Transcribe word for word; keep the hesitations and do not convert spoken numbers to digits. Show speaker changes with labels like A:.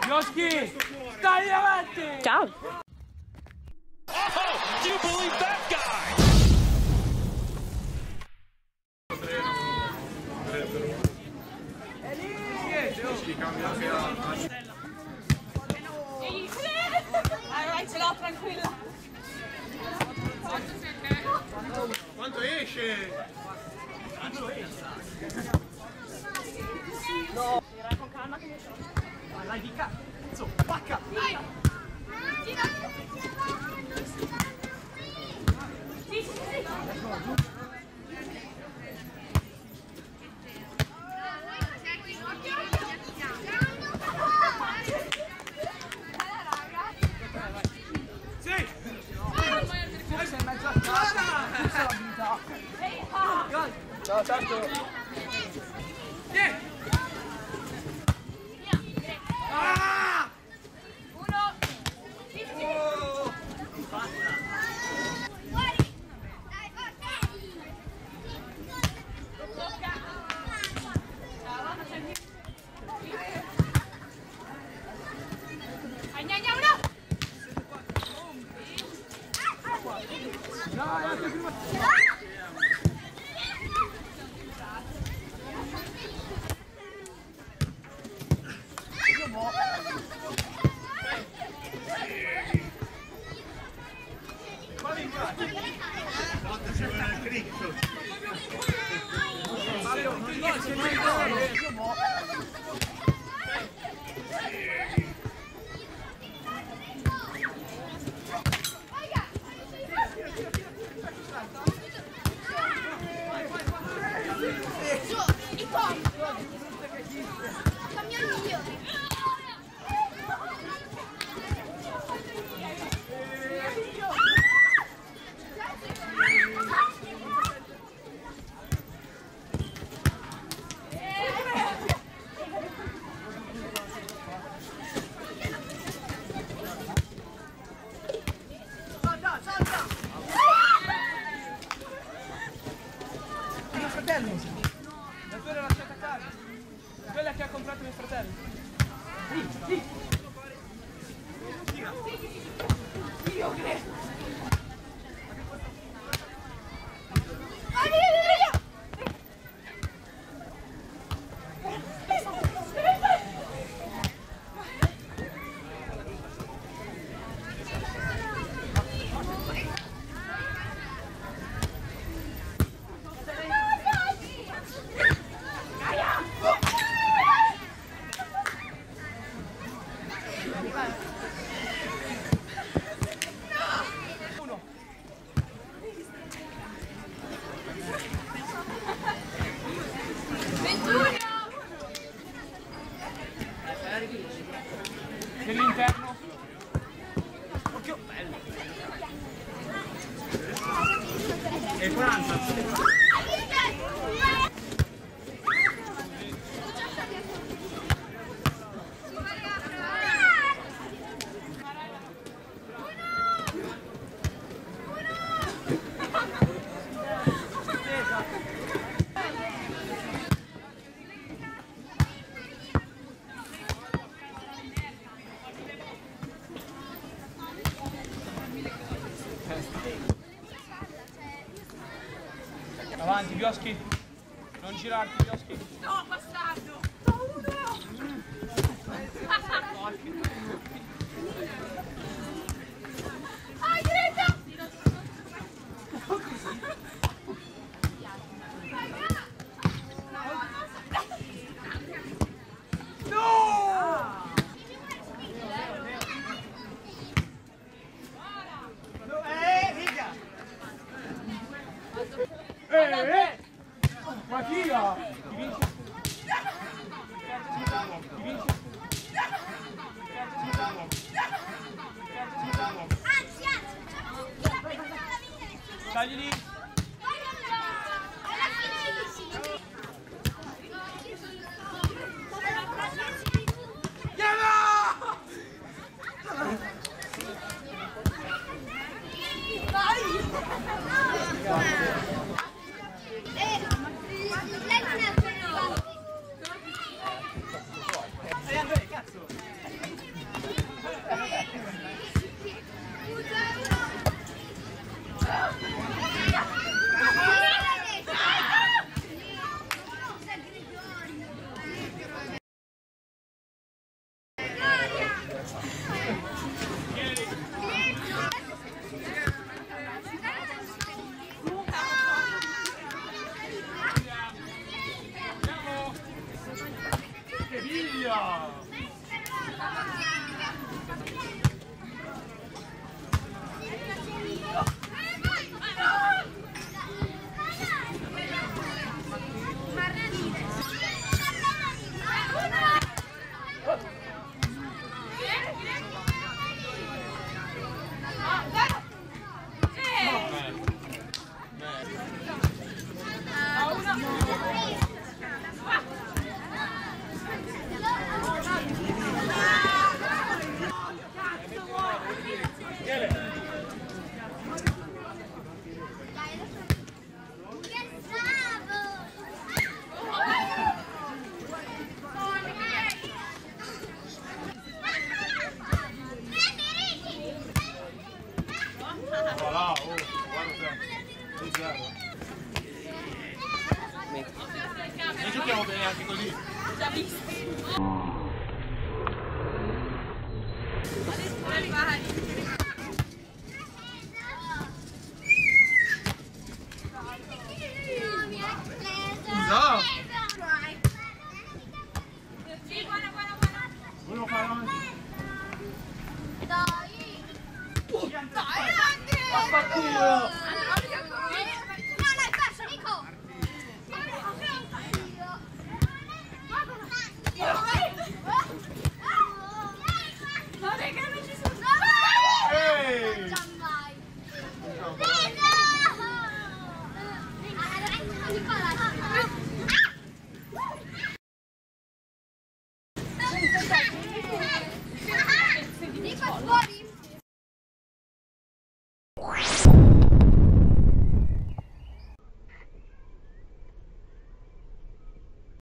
A: Bioschi, stai avanti!
B: Ciao!
C: Oh, do you believe that guy?
B: Vai, ce l'ho tranquilla!
D: Quanto esce?
B: No! Tira con calma che mi sono.
A: Vai di cazzo, pacca!
B: Vai! Sì, sì, sì!
A: Ciao, certo! Yeah. Ah!
B: Uno! Sì, sì!
A: Oh.
B: Fuori! Dai, forte! Tocca! Ciao, c'è qui! Agnagna, uno!
A: Dai, anche prima! Davvero lasciata a casa? Quella che ha comprato mio fratello. Sì, sì. Io credo. Nell'interno. Occhio, bello. E quaranta. Avanti, Bioschi. Non girarti, Bioschi.
B: No, bastardo! Paura! Ah, diretta!
A: Eh, eh! Ma chi ha?
B: Adesso vai.
D: No.
B: Sì, buona, buona, buona.
D: Volevo fare avanti.
B: Dai. Dai, Andy.
A: Vaffanculo!